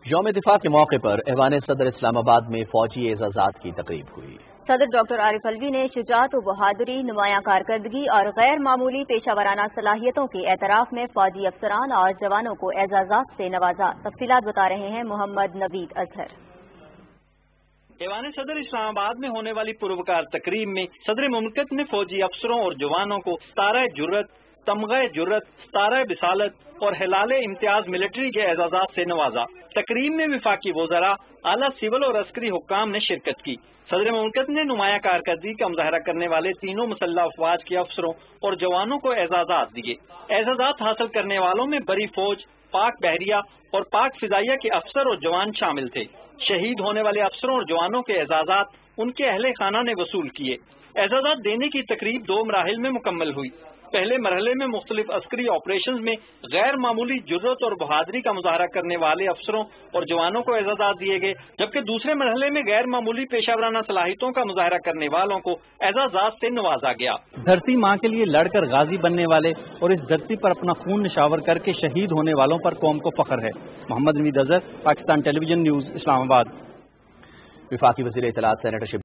یوم دفاع کے موقع پر ایوان صدر اسلام آباد میں فوجی اعزازات کی تقریب ہوئی۔ صدر ڈاکٹر عارف الوی نے شجاعت و بہادری، نمایاں کارکردگی اور غیر معمولی پیشہ ورانہ صلاحیتوں کے اعتراف میں فوجی افسران اور جوانوں کو اعزازات سے نوازا۔ تفصیلات بتا رہے ہیں محمد نوید اظہر۔ ایوان صدر اسلام آباد میں ہونے والی پروکار تقریب میں صدر مملکت نے فوجی افسروں اور جوانوں کو ستارہ جرت، تمغہ جرت، ستارہ بسالت اور ہلال امتیاز ملٹری کے اعزازات سے نوازا۔ تقریب میں وفاقی وزراء، اعلیٰ سول اور عسکری حکام نے شرکت کی۔ صدر مملکت نے نمایاں کارکردگی کا مظاہرہ کرنے والے تینوں مسلح افواج کے افسروں اور جوانوں کو اعزازات دیے۔ اعزازات حاصل کرنے والوں میں بری فوج، پاک بحریہ اور پاک فضائیہ کے افسر اور جوان شامل تھے۔ شہید ہونے والے افسروں اور جوانوں کے اعزازات ان کے اہل خانہ نے وصول کیے۔ اعزازات دینے کی تقریب 2 مراحل میں مکمل ہوئی۔ پہلے مرحلے میں مختلف عسکری آپریشنز میں غیر معمولی جرت اور بہادری کا مظاہرہ کرنے والے افسروں اور جوانوں کو اعزازات دیے گئے، جبکہ دوسرے مرحلے میں غیر معمولی پیشہ ورانہ صلاحیتوں کا مظاہرہ کرنے والوں کو اعزازات سے نوازا گیا۔ دھرتی ماں کے لیے لڑ کر غازی بننے والے اور اس دھرتی پر اپنا خون نشاور کر کے شہید ہونے والوں پر قوم کو فخر ہے۔ Muhammad Naveed Azhar, Pakistan television news, Islamabad. وفاقی وزیر اطلاعات سینیٹر